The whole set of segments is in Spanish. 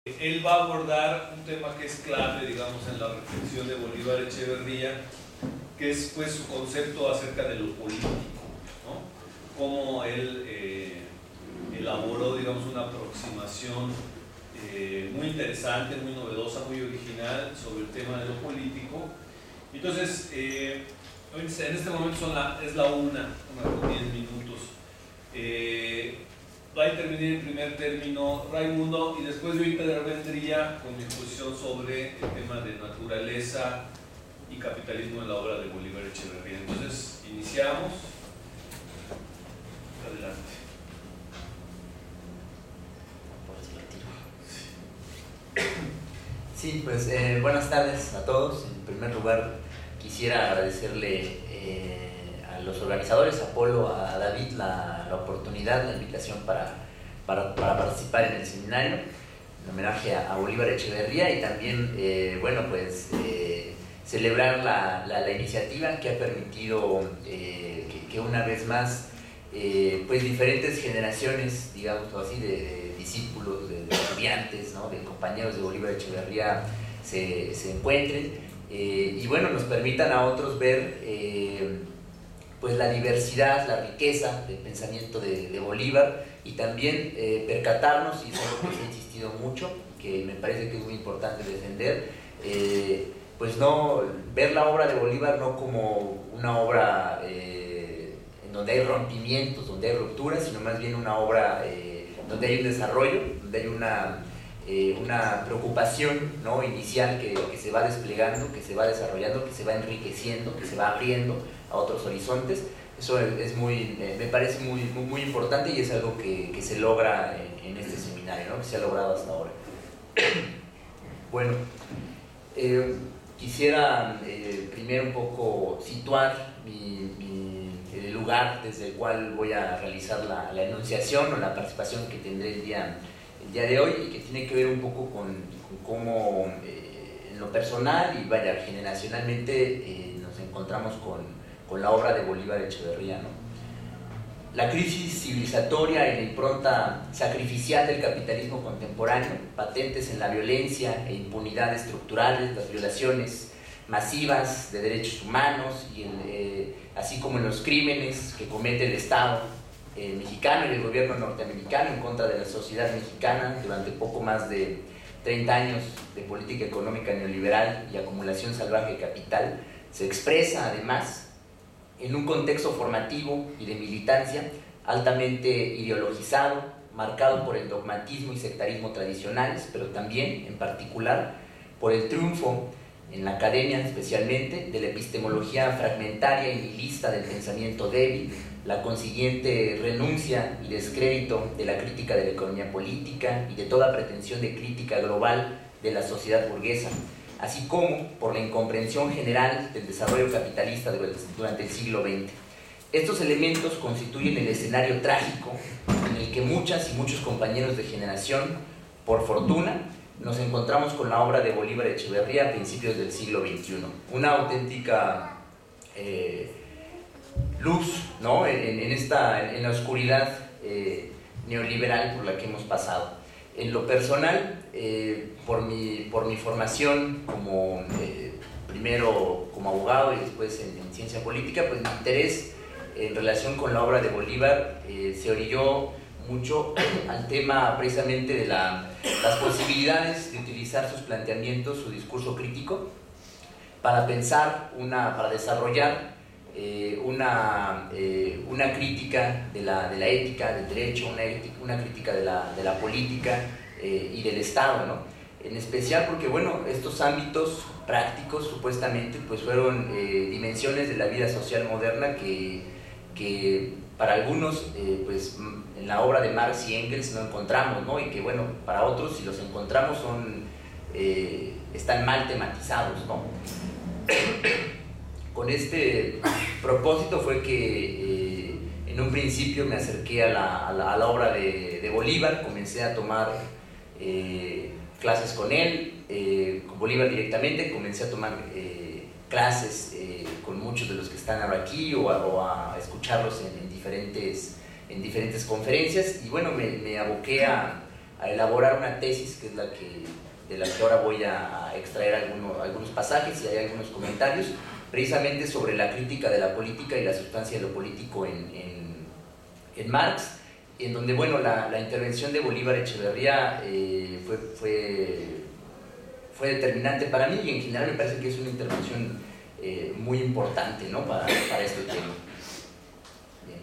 Él va a abordar un tema que es clave, digamos, en la reflexión de Bolívar Echeverría, que es pues su concepto acerca de lo político, ¿no? Cómo él elaboró, digamos, una aproximación muy interesante, muy novedosa, muy original sobre el tema de lo político. Entonces, en este momento es la una con 10 minutos. Va a intervenir en primer término Raimundo y después yo intervendría con mi exposición sobre el tema de naturaleza y capitalismo en la obra de Bolívar Echeverría. Entonces, iniciamos. Adelante. Sí, pues buenas tardes a todos. En primer lugar, quisiera agradecerle a los organizadores, a Polo, a David, la oportunidad, la invitación para participar en el seminario, en homenaje a Bolívar Echeverría, y también, celebrar la iniciativa que ha permitido que una vez más, pues diferentes generaciones, digamos así, de discípulos, de estudiantes, ¿no?, de compañeros de Bolívar Echeverría se encuentren y bueno, nos permitan a otros ver pues la diversidad, la riqueza del pensamiento de Bolívar, y también percatarnos, y es algo que se ha insistido mucho, que me parece que es muy importante defender, pues no ver la obra de Bolívar no como una obra en donde hay rompimientos, donde hay rupturas, sino más bien una obra donde hay un desarrollo, donde hay una preocupación, ¿no?, inicial que se va desplegando, que se va desarrollando, que se va enriqueciendo, que se va abriendo a otros horizontes. Eso es me parece muy importante, y es algo que se logra en este seminario, ¿no?, que se ha logrado hasta ahora. Bueno, quisiera primero un poco situar el lugar desde el cual voy a realizar la enunciación o la participación que tendré el día de hoy, y que tiene que ver un poco con cómo en lo personal y vaya generacionalmente nos encontramos con la obra de Bolívar Echeverría, ¿no? La crisis civilizatoria y la impronta sacrificial del capitalismo contemporáneo, patentes en la violencia e impunidad estructurales, las violaciones masivas de derechos humanos, así como en los crímenes que comete el Estado mexicano y el gobierno norteamericano en contra de la sociedad mexicana durante poco más de 30 años de política económica neoliberal y acumulación salvaje de capital, se expresa además en un contexto formativo y de militancia altamente ideologizado, marcado por el dogmatismo y sectarismo tradicionales, pero también, en particular, por el triunfo en la academia especialmente de la epistemología fragmentaria y nihilista del pensamiento débil, la consiguiente renuncia y descrédito de la crítica de la economía política y de toda pretensión de crítica global de la sociedad burguesa, así como por la incomprensión general del desarrollo capitalista durante el siglo XX. Estos elementos constituyen el escenario trágico en el que muchas y muchos compañeros de generación, por fortuna, nos encontramos con la obra de Bolívar Echeverría a principios del siglo XXI. Una auténtica luz, ¿no?, en la oscuridad neoliberal por la que hemos pasado. En lo personal, por mi formación primero como abogado y después en ciencia política, pues mi interés en relación con la obra de Bolívar se orilló mucho al tema precisamente de las posibilidades de utilizar sus planteamientos, su discurso crítico, para pensar, para desarrollar una crítica de la ética, del derecho, una crítica de la política y del Estado, ¿no? En especial porque, bueno, estos ámbitos prácticos supuestamente pues fueron dimensiones de la vida social moderna que para algunos pues en la obra de Marx y Engels no encontramos, ¿no? Y que, bueno, para otros, si los encontramos, están mal tematizados, ¿no? Con este propósito fue que en un principio me acerqué a la obra de Bolívar, comencé a tomar clases con él, con Bolívar directamente, comencé a tomar clases con muchos de los que están ahora aquí o a escucharlos en diferentes conferencias, y bueno, me aboqué a a elaborar una tesis que es de la que ahora voy a extraer algunos pasajes y hay algunos comentarios, precisamente sobre la crítica de la política y la sustancia de lo político en Marx, en donde, bueno, la intervención de Bolívar Echeverría fue determinante para mí, y en general me parece que es una intervención muy importante, ¿no?, para este tema. Bien.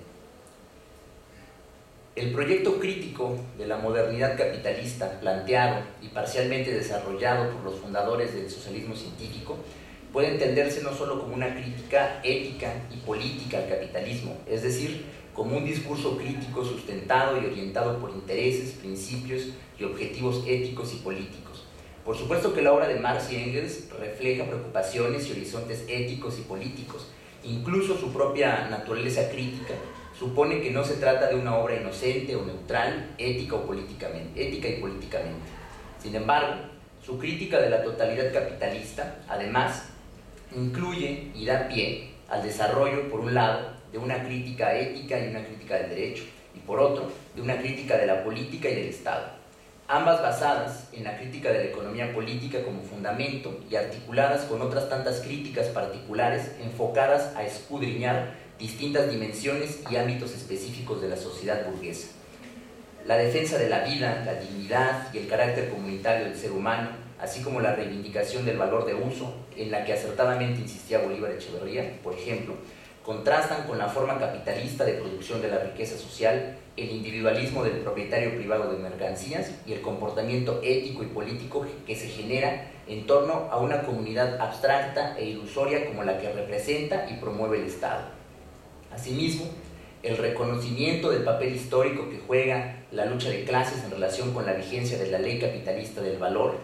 El proyecto crítico de la modernidad capitalista, planteado y parcialmente desarrollado por los fundadores del socialismo científico, puede entenderse no solo como una crítica ética y política al capitalismo, es decir, como un discurso crítico sustentado y orientado por intereses, principios y objetivos éticos y políticos. Por supuesto que la obra de Marx y Engels refleja preocupaciones y horizontes éticos y políticos. Incluso su propia naturaleza crítica supone que no se trata de una obra inocente o neutral, ética y políticamente. Sin embargo, su crítica de la totalidad capitalista, además, incluye y da pie al desarrollo, por un lado, de una crítica ética y una crítica del derecho, y por otro, de una crítica de la política y del Estado, ambas basadas en la crítica de la economía política como fundamento y articuladas con otras tantas críticas particulares enfocadas a escudriñar distintas dimensiones y ámbitos específicos de la sociedad burguesa. La defensa de la vida, la dignidad y el carácter comunitario del ser humano, así como la reivindicación del valor de uso, en la que acertadamente insistía Bolívar Echeverría, por ejemplo, contrastan con la forma capitalista de producción de la riqueza social, el individualismo del propietario privado de mercancías y el comportamiento ético y político que se genera en torno a una comunidad abstracta e ilusoria como la que representa y promueve el Estado. Asimismo, el reconocimiento del papel histórico que juega la lucha de clases en relación con la vigencia de la ley capitalista del valor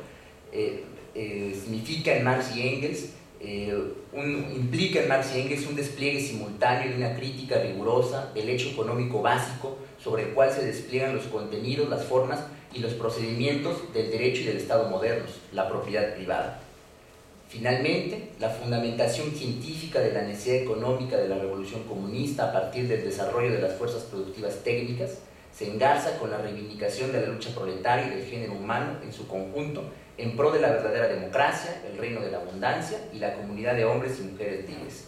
significa en Marx y Engels implica en Marx y Engels un despliegue simultáneo de una crítica rigurosa del hecho económico básico sobre el cual se despliegan los contenidos, las formas y los procedimientos del derecho y del Estado modernos, la propiedad privada. Finalmente, la fundamentación científica de la necesidad económica de la revolución comunista a partir del desarrollo de las fuerzas productivas técnicas se engarza con la reivindicación de la lucha proletaria y del género humano en su conjunto en pro de la verdadera democracia, el reino de la abundancia y la comunidad de hombres y mujeres libres.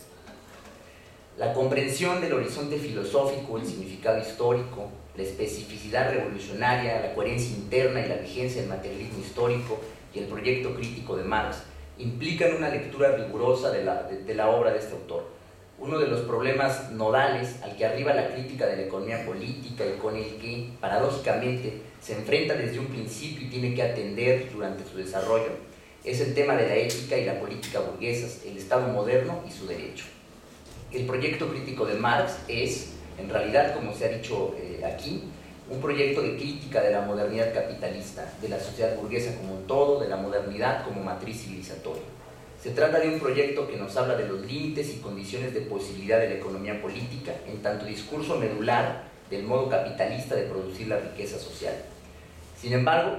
La comprensión del horizonte filosófico, el significado histórico, la especificidad revolucionaria, la coherencia interna y la vigencia del materialismo histórico y el proyecto crítico de Marx implican una lectura rigurosa de la obra de este autor. Uno de los problemas nodales al que arriba la crítica de la economía política y con el que, paradójicamente, se enfrenta desde un principio y tiene que atender durante su desarrollo, es el tema de la ética y la política burguesas, el Estado moderno y su derecho. El proyecto crítico de Marx es, en realidad, como se ha dicho aquí, un proyecto de crítica de la modernidad capitalista, de la sociedad burguesa como un todo, de la modernidad como matriz civilizatoria. Se trata de un proyecto que nos habla de los límites y condiciones de posibilidad de la economía política, en tanto discurso medular del modo capitalista de producir la riqueza social. Sin embargo,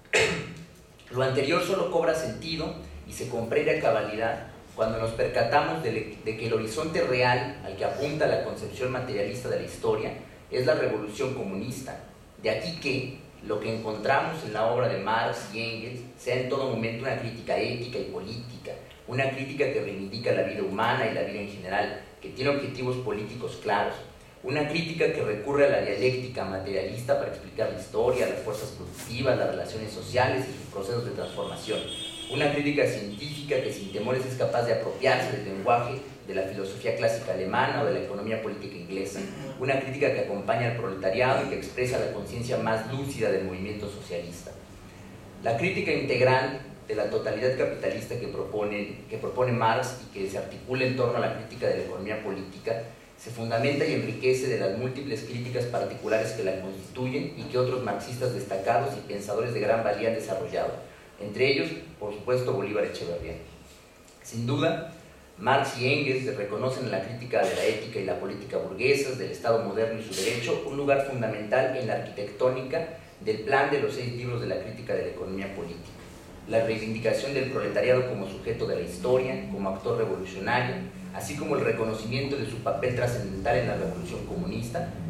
lo anterior solo cobra sentido y se comprende a cabalidad cuando nos percatamos de que el horizonte real al que apunta la concepción materialista de la historia es la revolución comunista. De aquí que lo que encontramos en la obra de Marx y Engels sea en todo momento una crítica ética y política, una crítica que reivindica la vida humana y la vida en general, que tiene objetivos políticos claros, una crítica que recurre a la dialéctica materialista para explicar la historia, las fuerzas productivas, las relaciones sociales y sus procesos de transformación, una crítica científica que sin temores es capaz de apropiarse del lenguaje de la filosofía clásica alemana o de la economía política inglesa, una crítica que acompaña al proletariado y que expresa la conciencia más lúcida del movimiento socialista. La crítica integral de la totalidad capitalista que propone Marx y que se articula en torno a la crítica de la economía política se fundamenta y enriquece de las múltiples críticas particulares que la constituyen y que otros marxistas destacados y pensadores de gran valía han desarrollado, entre ellos, por supuesto, Bolívar Echeverría. Sin duda, Marx y Engels reconocen en la crítica de la ética y la política burguesas, del Estado moderno y su derecho, un lugar fundamental en la arquitectónica del plan de los 6 libros de la crítica de la economía política. La reivindicación del proletariado como sujeto de la historia, como actor revolucionario, así como el reconocimiento de su papel trascendental en la revolución comunista,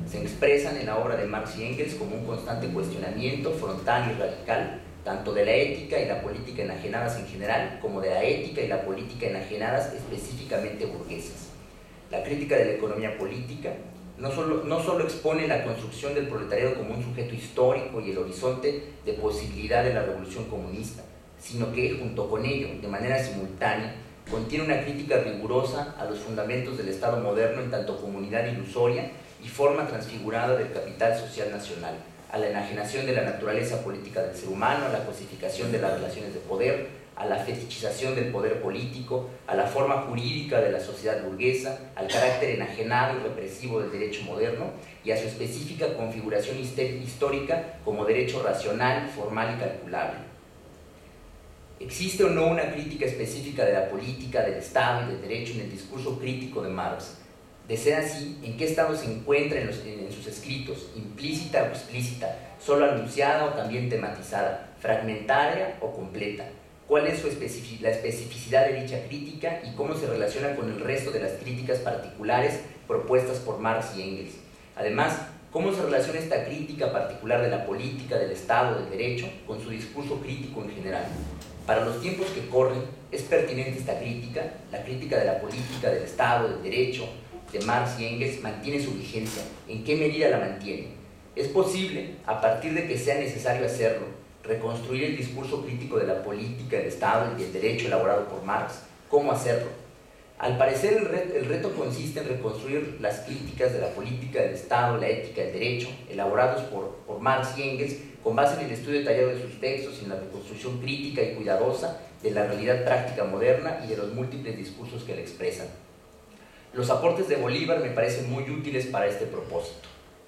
se expresan en la obra de Marx y Engels como un constante cuestionamiento frontal y radical, tanto de la ética y la política enajenadas en general, como de la ética y la política enajenadas específicamente burguesas. La crítica de la economía política no solo expone la construcción del proletariado como un sujeto histórico y el horizonte de posibilidad de la revolución comunista, sino que, junto con ello, de manera simultánea, contiene una crítica rigurosa a los fundamentos del Estado moderno en tanto comunidad ilusoria y forma transfigurada del capital social nacional, a la enajenación de la naturaleza política del ser humano, a la cosificación de las relaciones de poder, a la fetichización del poder político, a la forma jurídica de la sociedad burguesa, al carácter enajenado y represivo del derecho moderno y a su específica configuración histórica como derecho racional, formal y calculable. ¿Existe o no una crítica específica de la política, del Estado y del derecho en el discurso crítico de Marx? De ser así, ¿en qué estado se encuentra en sus escritos? ¿Implícita o explícita? ¿Solo anunciada o también tematizada? ¿Fragmentaria o completa? ¿Cuál es la especificidad de dicha crítica y cómo se relaciona con el resto de las críticas particulares propuestas por Marx y Engels? Además, ¿cómo se relaciona esta crítica particular de la política, del Estado, del derecho, con su discurso crítico en general? Para los tiempos que corren, ¿es pertinente esta crítica? La crítica de la política, del Estado, del derecho, de Marx y Engels, ¿mantiene su vigencia? ¿En qué medida la mantiene? ¿Es posible, a partir de que sea necesario hacerlo, reconstruir el discurso crítico de la política, del Estado y del derecho elaborado por Marx? ¿Cómo hacerlo? Al parecer, el reto consiste en reconstruir las críticas de la política, del Estado, la ética, el derecho, elaborados por Marx y Engels, con base en el estudio detallado de sus textos y en la reconstrucción crítica y cuidadosa de la realidad práctica moderna y de los múltiples discursos que la expresan. Los aportes de Bolívar me parecen muy útiles para este propósito.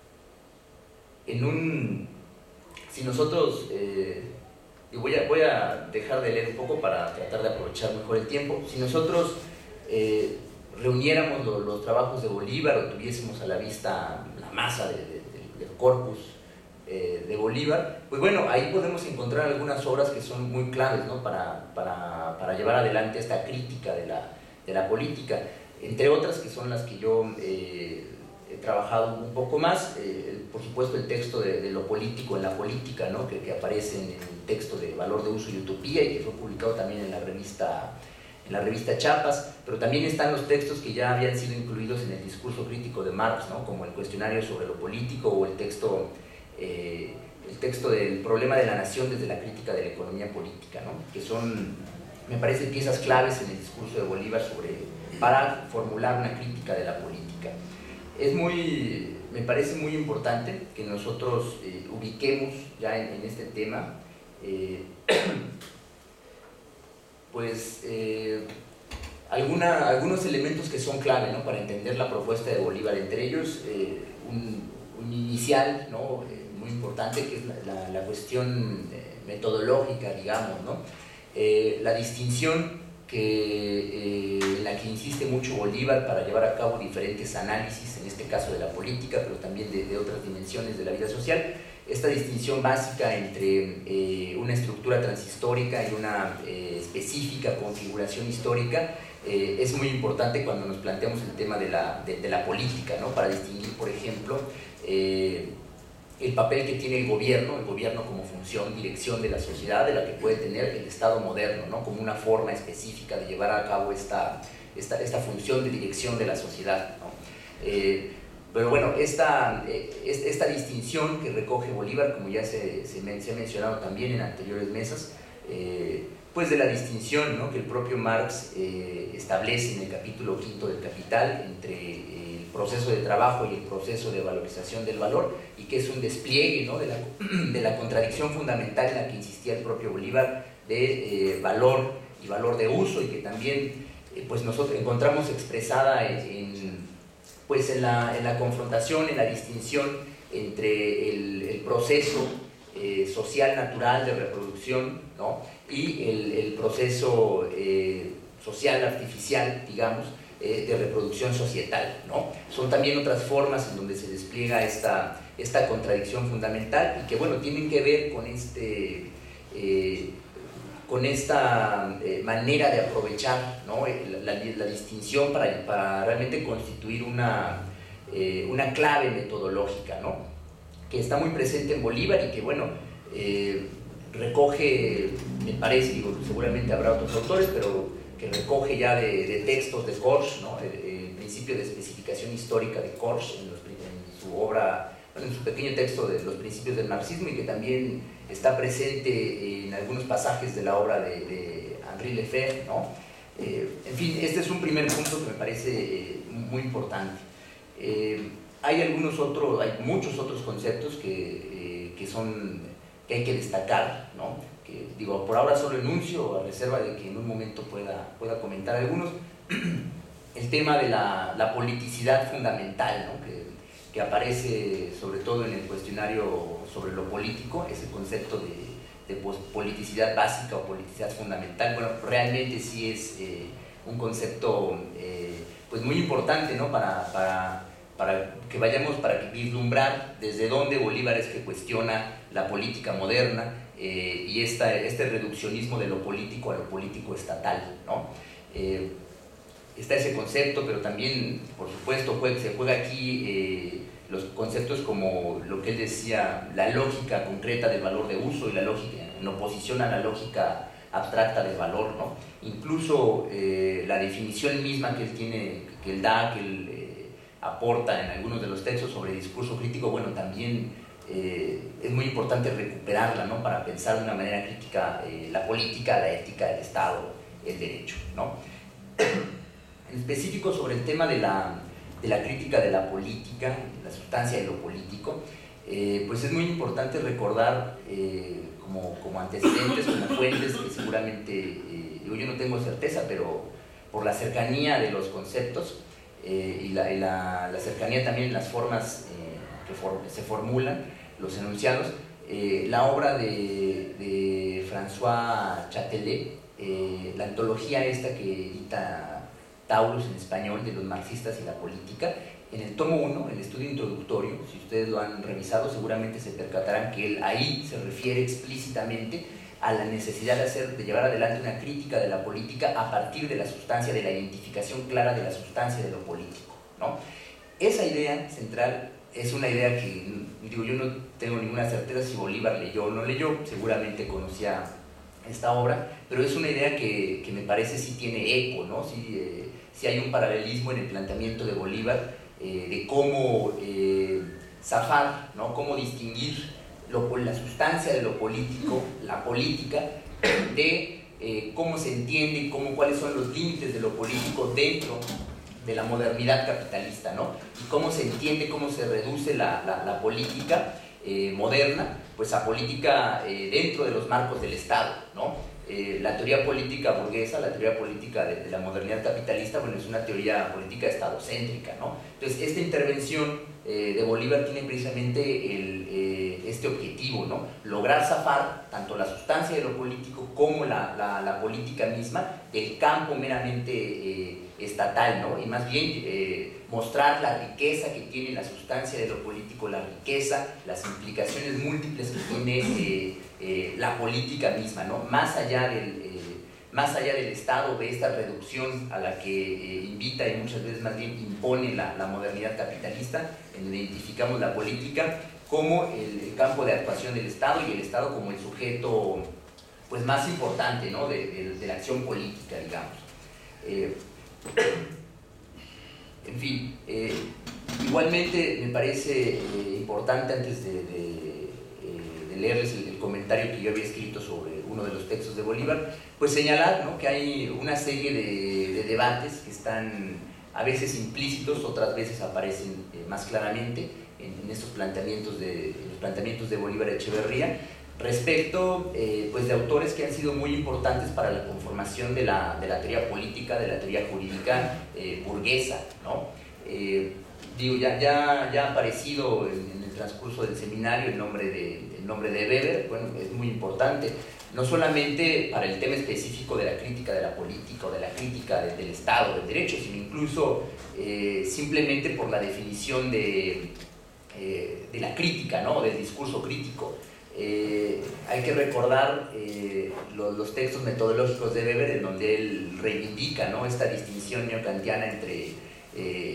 Si nosotros, voy a dejar de leer un poco para tratar de aprovechar mejor el tiempo, si nosotros reuniéramos los trabajos de Bolívar o tuviésemos a la vista la masa del corpus de Bolívar, pues bueno, ahí podemos encontrar algunas obras que son muy claves, ¿no? para llevar adelante esta crítica de la política, entre otras que son las que yo he trabajado un poco más, por supuesto el texto de lo político en la política, ¿no? que aparece en el texto de Valor de Uso y Utopía y que fue publicado también en la revista Chiapas, pero también están los textos que ya habían sido incluidos en el discurso crítico de Marx, ¿no? Como el Cuestionario sobre lo político o el texto del Problema de la Nación desde la crítica de la economía política, ¿no? Que son, me parecen, piezas claves en el discurso de Bolívar para formular una crítica de la política. Me parece muy importante que nosotros ubiquemos ya en este tema algunos elementos que son clave, ¿no? Para entender la propuesta de Bolívar, entre ellos un inicial, ¿no? Muy importante, que es la cuestión metodológica, digamos, ¿no? La distinción en la que insiste mucho Bolívar para llevar a cabo diferentes análisis, en este caso de la política, pero también de otras dimensiones de la vida social, esta distinción básica entre una estructura transhistórica y una específica configuración histórica es muy importante cuando nos planteamos el tema de la política, ¿no? Para distinguir, por ejemplo, el papel que tiene el gobierno como función, dirección de la sociedad, de la que puede tener el Estado moderno, ¿no? Como una forma específica de llevar a cabo esta función de dirección de la sociedad, ¿no? Pero bueno, esta distinción que recoge Bolívar, como ya se ha mencionado también en anteriores mesas, pues de la distinción, ¿no? Que el propio Marx establece en el capítulo 5 del Capital entre el proceso de trabajo y el proceso de valorización del valor, y que es un despliegue, ¿no? de la contradicción fundamental en la que insistía el propio Bolívar de valor y valor de uso, y que también pues nosotros encontramos expresada en la confrontación, en la distinción entre el proceso social natural de reproducción, ¿no? Y el proceso social artificial, digamos, de reproducción societal, ¿no? Son también otras formas en donde se despliega esta contradicción fundamental y que, bueno, tienen que ver con esta manera de aprovechar, ¿no? la distinción para realmente constituir una una clave metodológica, ¿no? Que está muy presente en Bolívar y que, bueno, recoge, me parece, digo, seguramente habrá otros autores, pero que recoge ya de textos de Corch, ¿no? El principio de especificación histórica de Corch en su obra, bueno, en su pequeño texto de los principios del marxismo, y que también está presente en algunos pasajes de la obra de Henri Lefebvre, ¿no? En fin, este es un primer punto que me parece muy importante. Hay muchos otros conceptos que hay que destacar, ¿no? Que, digo, por ahora solo enuncio, a reserva de que en un momento pueda comentar algunos. El tema de la politicidad fundamental, ¿no? Que aparece sobre todo en el cuestionario sobre lo político, ese concepto de politicidad básica o politicidad fundamental. Bueno, realmente sí es un concepto pues muy importante, ¿no? para que vislumbrar desde dónde Bolívar es que cuestiona la política moderna y este reduccionismo de lo político a lo político estatal, ¿no? Está ese concepto, pero también, por supuesto, se juega aquí los conceptos como lo que él decía, la lógica concreta del valor de uso y la lógica en oposición a la lógica abstracta del valor, ¿no? Incluso la definición misma que él aporta en algunos de los textos sobre discurso crítico, bueno, también es muy importante recuperarla, ¿no? Para pensar de una manera crítica la política, la ética, el Estado, el derecho, ¿no? En específico sobre el tema de la crítica de la política, la sustancia de lo político, pues es muy importante recordar como antecedentes, como fuentes, que seguramente, yo no tengo certeza, pero por la cercanía de los conceptos y la cercanía también en las formas que se formulan, los enunciados, la obra de François Châtelet, la antología esta que edita Taurus en español, de los marxistas y la política, en el tomo 1, el estudio introductorio, si ustedes lo han revisado, seguramente se percatarán que él ahí se refiere explícitamente a la necesidad de llevar adelante una crítica de la política a partir de la sustancia, de la identificación clara de la sustancia de lo político, ¿no? Esa idea central es una idea que, digo, yo no tengo ninguna certeza si Bolívar leyó o no leyó, seguramente conocía esta obra, pero es una idea que me parece sí tiene eco, ¿no? Sí hay un paralelismo en el planteamiento de Bolívar de cómo zafar, ¿no? Cómo distinguir la sustancia de lo político, la política, de cómo se entiende, cuáles son los límites de lo político dentro de la modernidad capitalista, ¿no? Y cómo se entiende, cómo se reduce la política moderna, pues a política dentro de los marcos del Estado, ¿no? La teoría política burguesa, la teoría política de la modernidad capitalista, bueno, es una teoría política estadocéntrica, ¿no? Entonces, esta intervención de Bolívar tiene precisamente este objetivo, ¿no? Lograr zafar tanto la sustancia de lo político como la política misma del campo meramente estatal, ¿no? Y más bien mostrar la riqueza que tiene la sustancia de lo político, la riqueza, las implicaciones múltiples que tiene la política misma, ¿no? Más allá del Estado, de esta reducción a la que invita y muchas veces más bien impone la modernidad capitalista, en donde identificamos la política como el campo de actuación del Estado y el Estado como el sujeto pues, más importante, ¿no? de la acción política, digamos. En fin, igualmente me parece importante, antes de leerles el comentario que yo había escrito sobre uno de los textos de Bolívar, pues señalar, ¿no? que hay una serie de debates que están a veces implícitos, otras veces aparecen más claramente en estos planteamientos de Bolívar Echeverría, respecto pues de autores que han sido muy importantes para la conformación de la teoría política, de la teoría jurídica burguesa, ¿no? Digo, ya ha aparecido en el transcurso del seminario el nombre de Weber. Bueno, es muy importante, no solamente para el tema específico de la crítica de la política o de la crítica del Estado, del derecho, sino incluso simplemente por la definición de la crítica, ¿no? Del discurso crítico. Hay que recordar los textos metodológicos de Weber, en donde él reivindica, ¿no? esta distinción neokantiana entre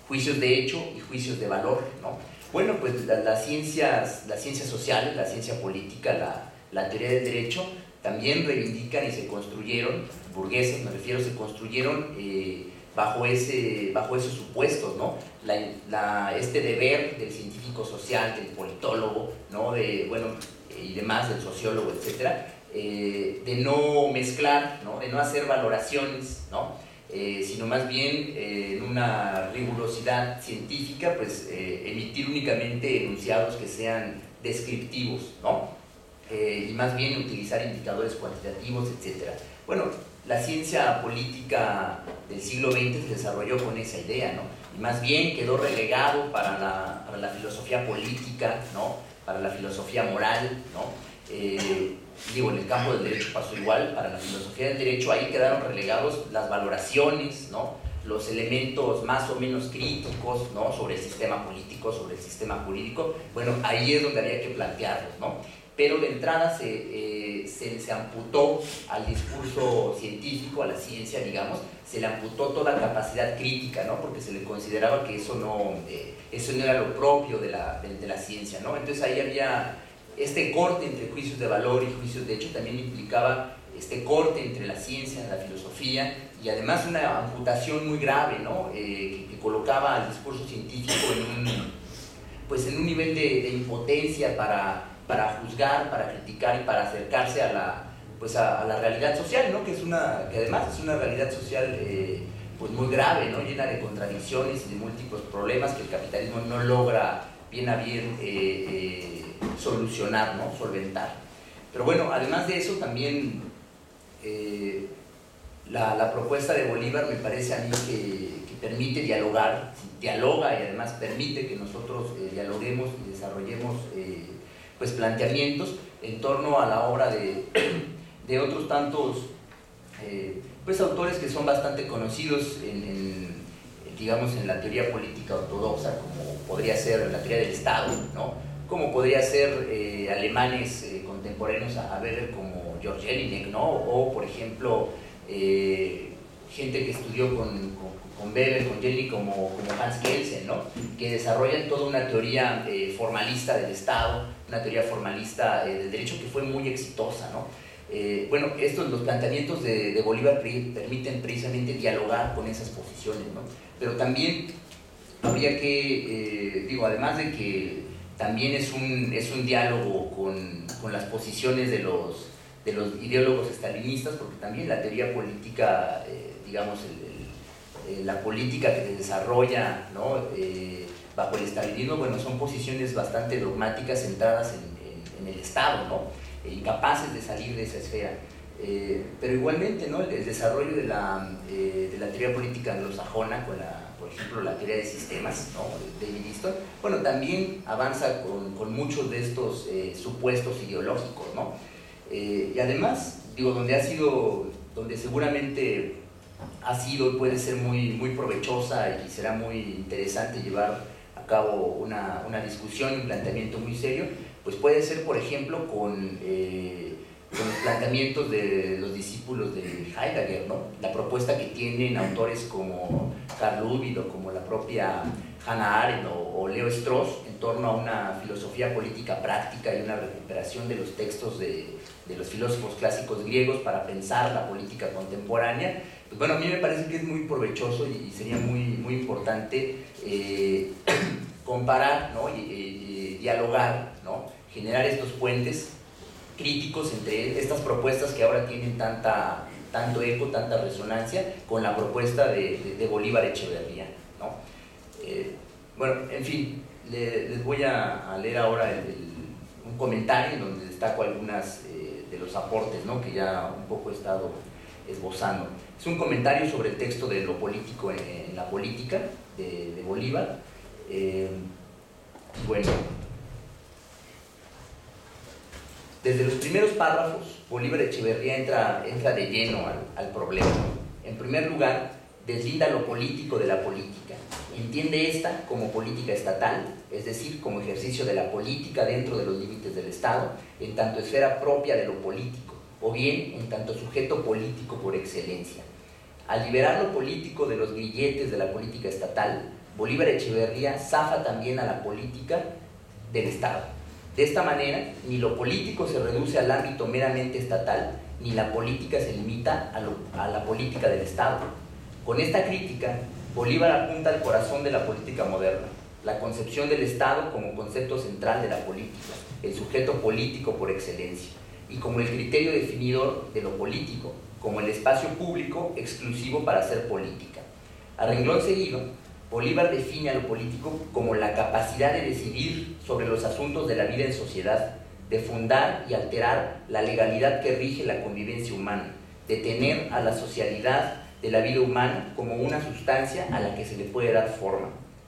juicios de hecho y juicios de valor, ¿no? Bueno, pues las ciencias sociales, la ciencia política, la teoría del derecho, también reivindican y se construyeron, burgueses me refiero, se construyeron bajo esos supuestos, ¿no? Este deber del científico social, del politólogo, ¿no? Y demás, del sociólogo, etcétera, de no mezclar, ¿no? De no hacer valoraciones, ¿no? Sino más bien en una rigurosidad científica, pues emitir únicamente enunciados que sean descriptivos, ¿no? Y más bien utilizar indicadores cuantitativos, etc. Bueno, la ciencia política del siglo XX se desarrolló con esa idea, ¿no? Y más bien quedó relegado para la filosofía política, ¿no? Para la filosofía moral, ¿no? En el campo del derecho pasó igual, para la filosofía del derecho ahí quedaron relegados las valoraciones, ¿no? Los elementos más o menos críticos, ¿no? Sobre el sistema político, sobre el sistema jurídico. Bueno, ahí es donde había que plantearlos, ¿no? Pero de entrada se amputó al discurso científico, a la ciencia, digamos, se le amputó toda capacidad crítica, ¿no? Porque se le consideraba que eso no era lo propio de la ciencia, ¿no? Entonces ahí había este corte entre juicios de valor y juicios de hecho, también implicaba este corte entre la ciencia, la filosofía, y además una amputación muy grave, ¿no? Que colocaba al discurso científico en un nivel de impotencia para juzgar, para criticar y para acercarse a la realidad social, ¿no? Que además es una realidad social pues muy grave, ¿no? Llena de contradicciones y de múltiples problemas que el capitalismo no logra bien a bien solucionar, ¿no? Solventar. Pero bueno, además de eso también la propuesta de Bolívar me parece a mí que permite dialogar, dialoga y además permite que nosotros dialoguemos y desarrollemos pues planteamientos en torno a la obra de otros tantos pues autores que son bastante conocidos digamos en la teoría política ortodoxa, como podría ser la teoría del Estado, ¿no? Como podría ser alemanes contemporáneos a Weber como Georg Jelinek, ¿no? O por ejemplo gente que estudió con Weber, con Jelinek como Hans Kelsen, ¿no? Que desarrollan toda una teoría formalista del Estado, una teoría formalista del derecho que fue muy exitosa, ¿no? Los planteamientos de Bolívar permiten precisamente dialogar con esas posiciones, ¿no? Pero también habría que, además de que también es un diálogo con las posiciones de los ideólogos estalinistas, porque también la teoría política, la política que se desarrolla, ¿no? Bajo el estalinismo, bueno, son posiciones bastante dogmáticas centradas en el Estado, ¿no? Incapaces de salir de esa esfera. Pero igualmente, ¿no? El desarrollo de la teoría política anglosajona, por ejemplo, la teoría de sistemas, ¿no? De David Easton, bueno, también avanza con muchos de estos supuestos ideológicos, ¿no? Y además, donde seguramente ha sido y puede ser muy, muy provechosa y será muy interesante llevar a cabo una discusión y un planteamiento muy serio, pues puede ser, por ejemplo, con los planteamientos de los discípulos de Heidegger, ¿no? La propuesta que tienen autores como Karl Löwith o como la propia Hannah Arendt o Leo Strauss en torno a una filosofía política práctica y una recuperación de los textos de los filósofos clásicos griegos para pensar la política contemporánea. Pues bueno, a mí me parece que es muy provechoso y sería muy, muy importante comparar, ¿no? y dialogar, ¿no? Generar estos puentes críticos entre estas propuestas que ahora tienen tanto eco, tanta resonancia, con la propuesta de Bolívar Echeverría, ¿no? En fin, les voy a leer ahora un comentario en donde destaco algunas de los aportes, ¿no? Que ya un poco he estado esbozando. Es un comentario sobre el texto de lo político en la política de Bolívar. Desde los primeros párrafos, Bolívar Echeverría entra de lleno al problema. En primer lugar, deslinda lo político de la política. Entiende esta como política estatal, es decir, como ejercicio de la política dentro de los límites del Estado, en tanto esfera propia de lo político, o bien en tanto sujeto político por excelencia. Al liberar lo político de los grilletes de la política estatal, Bolívar Echeverría zafa también a la política del Estado. De esta manera, ni lo político se reduce al ámbito meramente estatal, ni la política se limita a la política del Estado. Con esta crítica, Bolívar apunta al corazón de la política moderna, la concepción del Estado como concepto central de la política, el sujeto político por excelencia, y como el criterio definidor de lo político, como el espacio público exclusivo para hacer política. A renglón seguido, Bolívar define a lo político como la capacidad de decidir sobre los asuntos de la vida en sociedad, de fundar y alterar la legalidad que rige la convivencia humana, de tener a la socialidad de la vida humana como una sustancia a la que se le puede dar forma.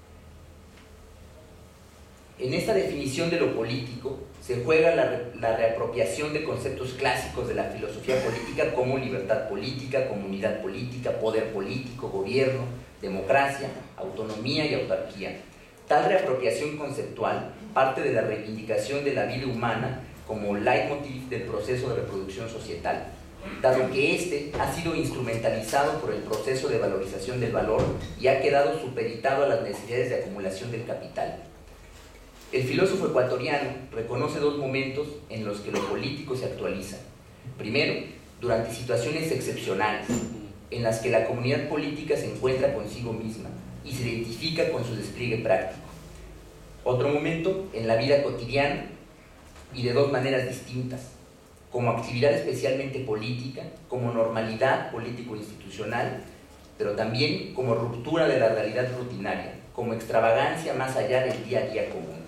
En esta definición de lo político se juega la reapropiación de conceptos clásicos de la filosofía política como libertad política, comunidad política, poder político, gobierno, democracia, autonomía y autarquía. Tal reapropiación conceptual parte de la reivindicación de la vida humana como leitmotiv del proceso de reproducción societal, dado que éste ha sido instrumentalizado por el proceso de valorización del valor y ha quedado supeditado a las necesidades de acumulación del capital. El filósofo ecuatoriano reconoce dos momentos en los que lo político se actualiza. Primero, durante situaciones excepcionales, en las que la comunidad política se encuentra consigo misma y se identifica con su despliegue práctico. Otro momento, en la vida cotidiana y de dos maneras distintas, como actividad especialmente política, como normalidad político-institucional, pero también como ruptura de la realidad rutinaria, como extravagancia más allá del día a día común.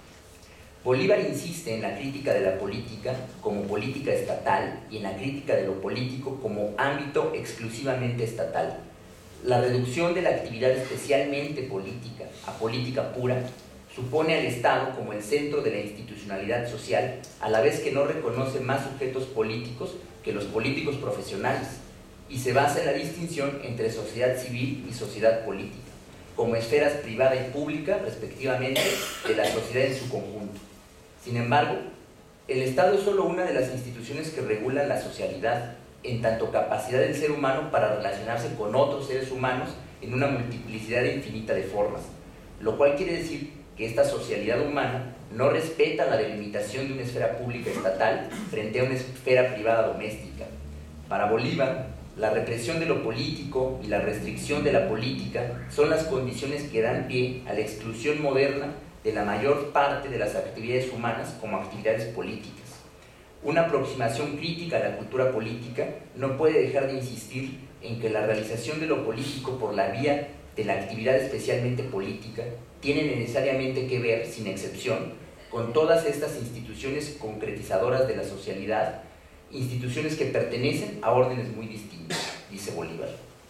Bolívar insiste en la crítica de la política como política estatal y en la crítica de lo político como ámbito exclusivamente estatal. La reducción de la actividad especialmente política a política pura supone al Estado como el centro de la institucionalidad social, a la vez que no reconoce más sujetos políticos que los políticos profesionales, y se basa en la distinción entre sociedad civil y sociedad política, como esferas privada y pública, respectivamente, de la sociedad en su conjunto. Sin embargo, el Estado es solo una de las instituciones que regulan la socialidad, en tanto capacidad del ser humano para relacionarse con otros seres humanos en una multiplicidad infinita de formas, lo cual quiere decir que esta socialidad humana no respeta la delimitación de una esfera pública estatal frente a una esfera privada doméstica. Para Bolívar, la represión de lo político y la restricción de la política son las condiciones que dan pie a la exclusión moderna de la mayor parte de las actividades humanas como actividades políticas. Una aproximación crítica a la cultura política no puede dejar de insistir en que la realización de lo político por la vía de la actividad especialmente política tiene necesariamente que ver, sin excepción, con todas estas instituciones concretizadoras de la socialidad, instituciones que pertenecen a órdenes muy distintos, dice Bolívar.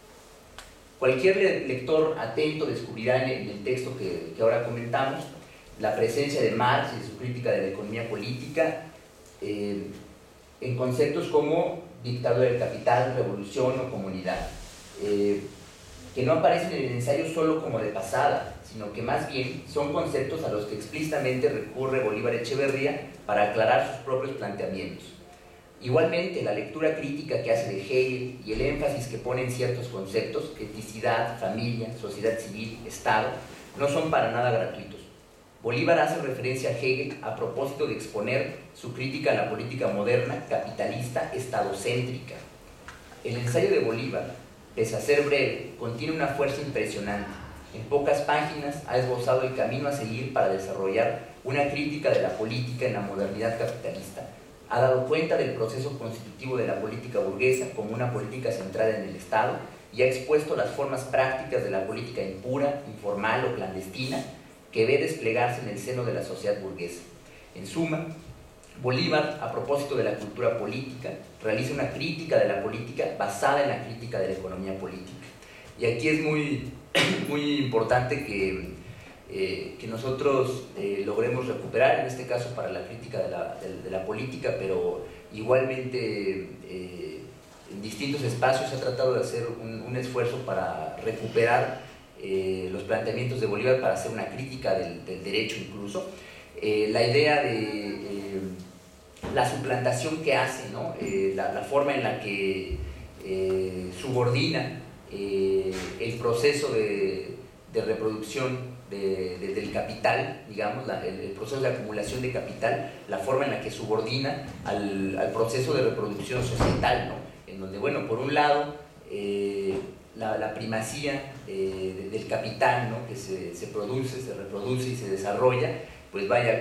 Cualquier lector atento descubrirá en el texto que ahora comentamos la presencia de Marx y de su crítica de la economía política en conceptos como dictadura del capital, revolución o comunidad, que no aparecen en el ensayo solo como de pasada, sino que más bien son conceptos a los que explícitamente recurre Bolívar Echeverría para aclarar sus propios planteamientos. Igualmente, la lectura crítica que hace de Hegel y el énfasis que pone en ciertos conceptos, etnicidad, familia, sociedad civil, Estado, no son para nada gratuitos. Bolívar hace referencia a Hegel a propósito de exponer su crítica a la política moderna, capitalista, estadocéntrica. El ensayo de Bolívar, pese a ser breve, contiene una fuerza impresionante. En pocas páginas ha esbozado el camino a seguir para desarrollar una crítica de la política en la modernidad capitalista. Ha dado cuenta del proceso constitutivo de la política burguesa como una política centrada en el Estado y ha expuesto las formas prácticas de la política impura, informal o clandestina que ve desplegarse en el seno de la sociedad burguesa. En suma, Bolívar, a propósito de la cultura política, realiza una crítica de la política basada en la crítica de la economía política. Y aquí es muy importante que nosotros logremos recuperar, en este caso para la crítica de la política, pero igualmente en distintos espacios se ha tratado de hacer un esfuerzo para recuperar los planteamientos de Bolívar para hacer una crítica del derecho incluso. La idea de la suplantación que hace, ¿no? La forma en la que subordina el proceso de de reproducción del capital, digamos, el proceso de acumulación de capital, la forma en la que subordina al proceso de reproducción societal, ¿no? En donde, bueno, por un lado, la primacía del capital, ¿no? Que se produce, se reproduce y se desarrolla, pues vaya,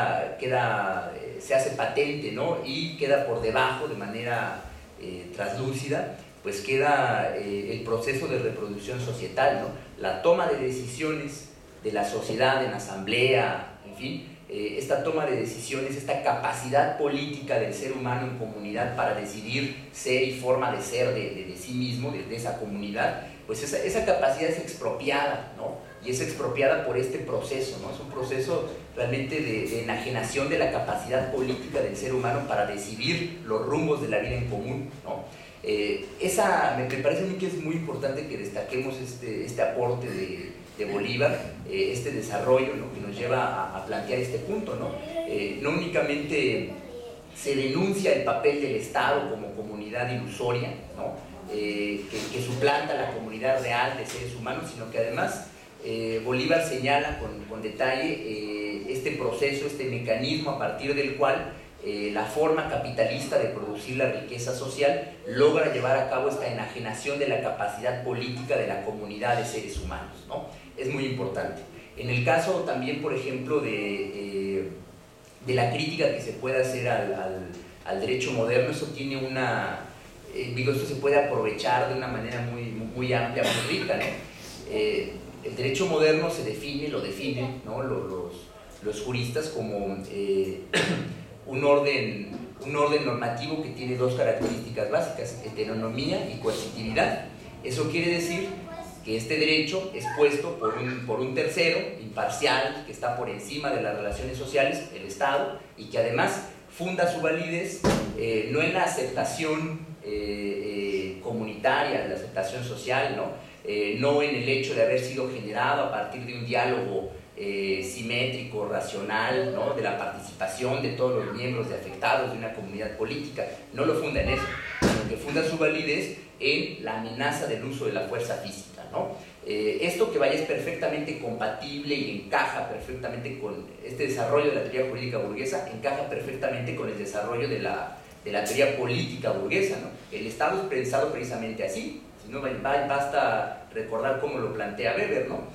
se hace patente, ¿no? Y queda por debajo de manera traslúcida, pues queda el proceso de reproducción societal, ¿no? La toma de decisiones de la sociedad en asamblea, en fin, esta toma de decisiones, esta capacidad política del ser humano en comunidad para decidir ser y forma de ser de sí mismo, de esa comunidad, pues esa capacidad es expropiada, ¿no? Y es expropiada por este proceso, ¿no? Es un proceso realmente de enajenación de la capacidad política del ser humano para decidir los rumbos de la vida en común, ¿no? Me parece a mí que es muy importante que destaquemos este aporte de Bolívar, este desarrollo, ¿no? Que nos lleva a plantear este punto, ¿no? No únicamente se denuncia el papel del Estado como comunidad ilusoria, ¿no? Que suplanta la comunidad real de seres humanos, sino que además Bolívar señala con detalle este proceso, este mecanismo a partir del cual la forma capitalista de producir la riqueza social logra llevar a cabo esta enajenación de la capacidad política de la comunidad de seres humanos, ¿no? Es muy importante. En el caso también, por ejemplo, de la crítica que se puede hacer al derecho moderno, eso tiene esto se puede aprovechar de una manera muy amplia, muy rica, ¿no? El derecho moderno lo definen, ¿no? los juristas como un orden normativo que tiene dos características básicas: heteronomía y coercitividad. Eso quiere decir que este derecho es puesto por un tercero, imparcial, que está por encima de las relaciones sociales, el Estado, y que además funda su validez no en la aceptación comunitaria, en la aceptación social, ¿no? No en el hecho de haber sido generado a partir de un diálogo simétrico, racional, ¿no? De la participación de todos los miembros afectados de una comunidad política. No lo funda en eso, sino que funda su validez en la amenaza del uso de la fuerza física, ¿no? Esto que vaya es perfectamente compatible y encaja perfectamente con este desarrollo de la teoría jurídica burguesa, encaja perfectamente con el desarrollo de la teoría política burguesa, ¿no? El Estado es pensado precisamente así. Si no, basta recordar cómo lo plantea Weber, ¿no?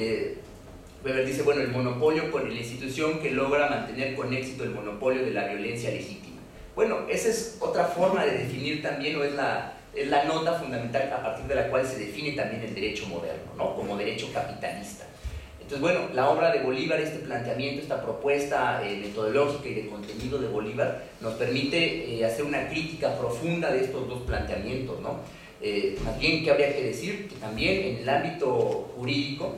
Weber dice, bueno, el monopolio con la institución que logra mantener con éxito el monopolio de la violencia legítima. Bueno, esa es otra forma de definir también, o es la nota fundamental a partir de la cual se define también el derecho moderno, ¿no? Como derecho capitalista. Entonces, bueno, la obra de Bolívar, este planteamiento, esta propuesta metodológica y de contenido de Bolívar nos permite hacer una crítica profunda de estos dos planteamientos, ¿no? Más bien, ¿qué habría que decir? Que también en el ámbito jurídico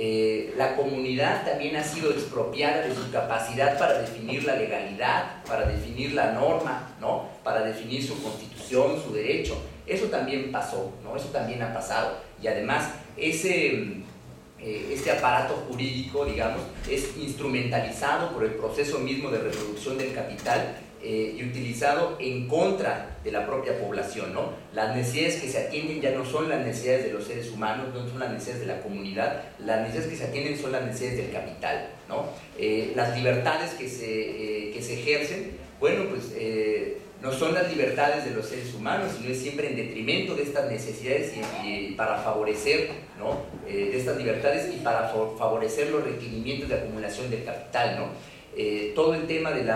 la comunidad también ha sido expropiada de su capacidad para definir la legalidad, para definir la norma, ¿no? Para definir su constitución, su derecho. Eso también pasó, ¿no? Eso también ha pasado. Y además, este aparato jurídico, digamos, es instrumentalizado por el proceso mismo de reproducción del capital y utilizado en contra de la propia población, ¿no? Las necesidades que se atienden ya no son las necesidades de los seres humanos, no son las necesidades de la comunidad, las necesidades que se atienden son las necesidades del capital, ¿no? Las libertades que se ejercen, bueno, pues no son las libertades de los seres humanos, sino es siempre en detrimento de estas necesidades y para favorecer, ¿no? De estas libertades y para favorecer los requerimientos de acumulación del capital, ¿no? Todo el tema de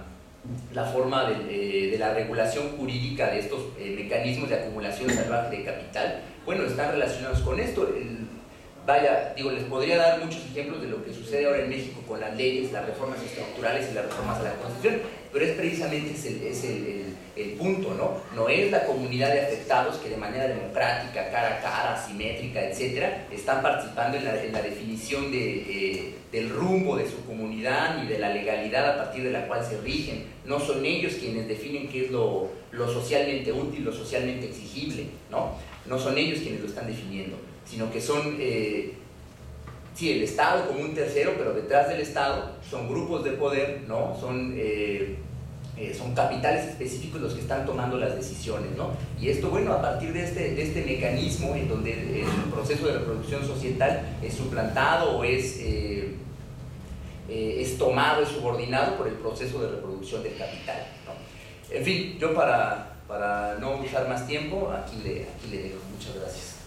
la forma de la regulación jurídica de estos mecanismos de acumulación salvaje de capital, bueno, están relacionados con esto. Les podría dar muchos ejemplos de lo que sucede ahora en México con las leyes, las reformas estructurales y las reformas a la Constitución, pero es precisamente el punto, ¿no? No es la comunidad de afectados que de manera democrática, cara a cara, simétrica, etcétera, están participando en la definición del rumbo de su comunidad ni de la legalidad a partir de la cual se rigen. No son ellos quienes definen qué es lo socialmente útil, lo socialmente exigible, ¿no? No son ellos quienes lo están definiendo, sino que son, sí, el Estado como un tercero, pero detrás del Estado son grupos de poder, ¿no? Son son capitales específicos los que están tomando las decisiones, ¿no? Y esto, bueno, a partir de este mecanismo en donde el proceso de reproducción societal es suplantado o es tomado, es subordinado por el proceso de reproducción del capital, ¿no? En fin, yo para no usar más tiempo, aquí le dejo. Muchas gracias.